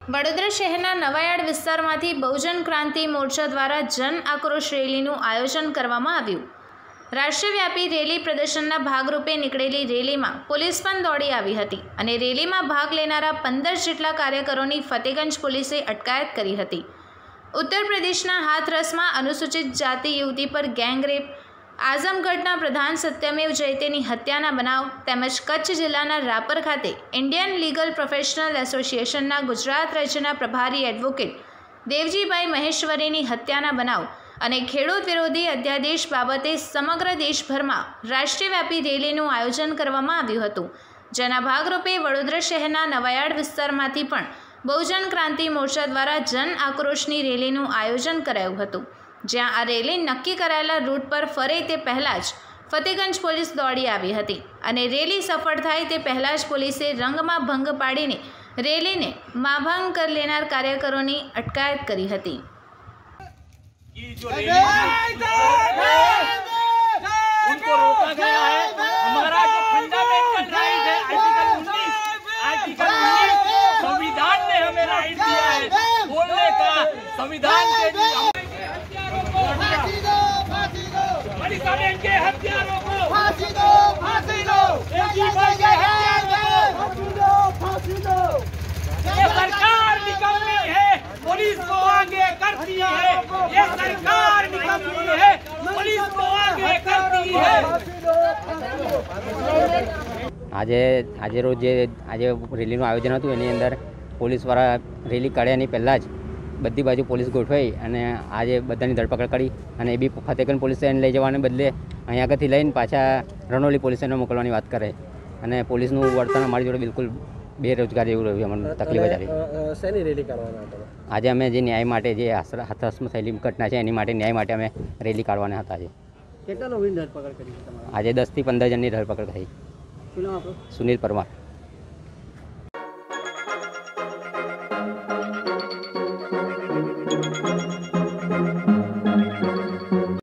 વડોદરા શહેરના નવાયાર્ડ વિસ્તારમાંથી બહુજન ક્રાંતિ મોરચા દ્વારા જન આક્રોશ રેલીનું આયોજન કરવામાં આવ્યું। રાષ્ટ્રવ્યાપી રેલી પ્રદર્શનના ભાગરૂપે નીકળેલી રેલીમાં પોલીસ પણ દોડી આવી હતી અને રેલીમાં ભાગ લેનારા 15 જેટલા કાર્યકરોની ફતેગંજ પોલીસે અટકાયત કરી હતી। ઉત્તર પ્રદેશના હાથરસમાં અનુસૂચિત જાતિ યુવતી પર ગેંગરેપ, આઝમગઢના પ્રધાન સત્યમેવ જયતેની હત્યાના બનાવ તેમજ કચ્છ જિલ્લાના રાપર ખાતે ઇન્ડિયન લીગલ પ્રોફેશનલ એસોસિએશનના ગુજરાત રાજ્યના પ્રભારી એડવોકેટ દેવજીભાઈ મહેશ્વરીની હત્યાના બનાવ અને ખેડૂત વિરોધી અધ્યાદેશ બાબતે સમગ્ર દેશભરમાં રાષ્ટ્રવ્યાપી રેલીનું આયોજન કરવામાં આવ્યું હતું, જેના ભાગરૂપે વડોદરા શહેરના નવાયાર્ડ વિસ્તારમાંથી પણ બહુજન ક્રાંતિ મોરચા દ્વારા જન આક્રોશની રેલીનું આયોજન કરાયું હતું, જ્યાં આ રેલી નક્કી કરાયેલા રૂટ પર ફરે તે પહેલાં જ ફતેગંજ પોલીસ દોડી આવી હતી અને રેલી સફળ થાય તે પહેલાં જ પોલીસે રંગમાં ભંગ પાડીને રેલીને માભાંગ કરી લેનાર કાર્યકરોની અટકાયત કરી હતી। उनको रोका गया है। हमारा जो फंडामेंटल राइट है आर्टिकल 19 संविधान ने हमें राइट दिया है बोलने का। संविधान के के हत्यारों को फांसी दो, फांसी दो, फांसी दो। ये सरकार निकम्मी है, पुलिस को आगे करती है। ये सरकार निकम्मी है, पुलिस को आगे करती है। આજે રોજ જે રેલીનું આયોજન હતું એની અંદર પોલીસવાળા રેલી કાઢ્યાની પહેલાં જ બધી બાજુ પોલીસ ગોઠવાઈ અને આજે બધાની ધરપકડ કરી અને એ બી ફતેગંજ પોલીસ સ્ટેશન લઈ જવાને બદલે અહીં આગળથી લઈને પાછા રણોલી પોલીસ સ્ટેશનમાં મોકલવાની વાત કરે અને પોલીસનું વર્તન અમારી જોડે બિલકુલ બેરોજગાર જેવું રહ્યું। અમને તકલીફ જ આવી। શેની રેલી કરવાના હતા? આજે અમે જે ન્યાય માટે જે હાથરસમાં થયેલી ઘટના છે એની માટે ન્યાય માટે અમે રેલી કાઢવાના હતા। આજે કેટલા લોકોની ધરપકડ કરી? આજે 10 થી 15 જણની ધરપકડ થઈ। શું નામ આપણું? સુનિલ પરમાર।